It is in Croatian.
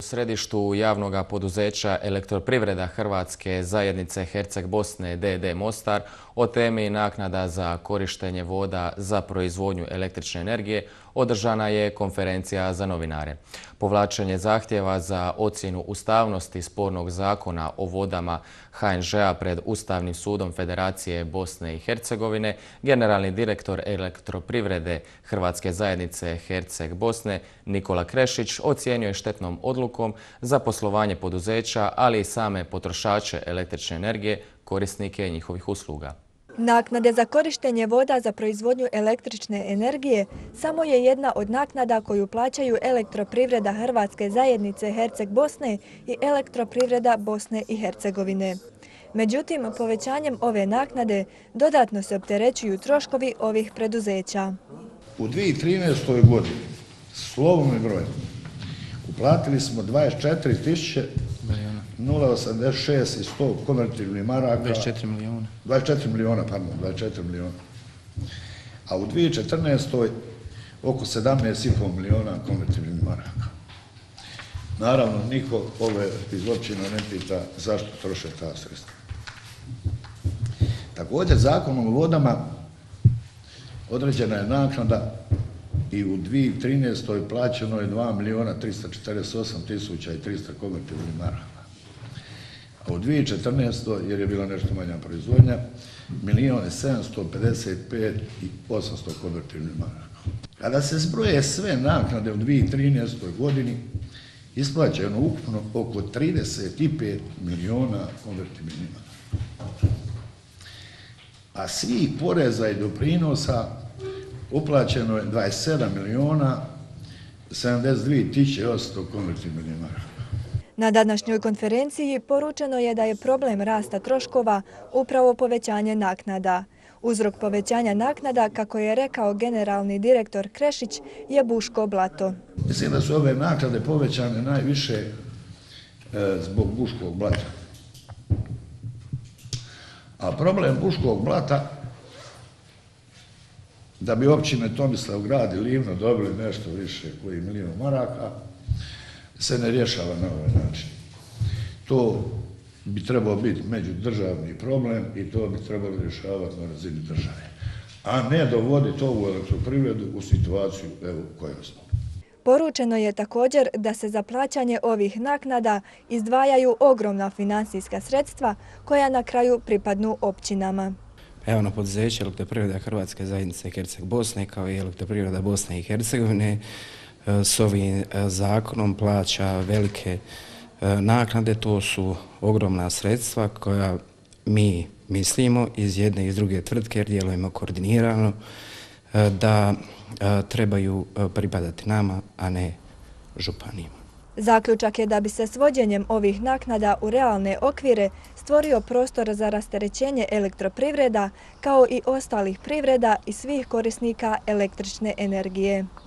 središtu javnog poduzeća Elektroprivreda Hrvatske zajednice Herceg Bosne d.d. Mostar o temi naknada za korištenje voda za proizvodnju električne energije održana je konferencija za novinare. Povlačenje zahtjeva za ocjenu ustavnosti spornog zakona o vodama HNŽ-a pred Ustavnim sudom Federacije Bosne i Hercegovine, generalni direktor Elektroprivrede Hrvatske zajednice Herceg Bosne Nikola Krešić ocijenio je štetnom odlukom za poslovanje poduzeća, ali i same potrošače električne energije, korisnike njihovih usluga. Naknade za korištenje voda za proizvodnju električne energije samo je jedna od naknada koju plaćaju Elektroprivreda Hrvatske zajednice Herceg Bosne i Elektroprivreda Bosne i Hercegovine. Međutim, povećanjem ove naknade dodatno se opterećuju troškovi ovih preduzeća. U 2013. godini, slovom i brojem, uplatili smo 24.086 i 100 konvertibilnih maraka. 24 miliona. 24 miliona. A u 2014. oko 17,5 miliona konvertibilnih maraka. Naravno, niko ove iz općina ne pita zašto troše ta sredstva. Također, Zakonom o vodama određena je naknada i u 2013. plaćeno je 2.348.300 konvertibilnih maraka. A u 2014. jer je bila nešto manja proizvodnja, 1.755.800 konvertibilnih maraka. Kada se zbroje sve naknade u 2013. godini, isplaćeno ukupno oko 35 miliona konvertibilnih maraka. A svih poreza i doprinosa uplaćeno je 27.072.800 konvertibilnih maraka. Na današnjoj konferenciji poručeno je da je problem rasta troškova upravo povećanje naknada. Uzrok povećanja naknada, kako je rekao generalni direktor Krešić, je Buško blato. Mislim da su ove naknade povećane najviše zbog Buškog blata. A problem Buškog blata, da bi općine Tomislavgrad i Livno dobili nešto više koji milion maraka, se ne rješava na ovaj način. To bi trebao biti međudržavni problem i to bi trebalo rješavati na razini države. A ne dovoditi ovu elektroprivredu u situaciju u kojoj smo. Poručeno je također da se za plaćanje ovih naknada izdvajaju ogromna financijska sredstva koja na kraju pripadnu općinama. Javno poduzeće Elektroprivreda Hrvatske zajednice Herceg Bosne kao i Elektroprivreda Bosne i Hercegovine s ovim zakonom plaća velike naknade. To su ogromna sredstva koja mi mislimo iz jedne i iz druge tvrtke, jer djelujemo koordinirano, da trebaju pripadati nama, a ne županijama. Zaključak je da bi se svođenjem ovih naknada u realne okvire stvorio prostor za rasterećenje elektroprivreda kao i ostalih privreda i svih korisnika električne energije.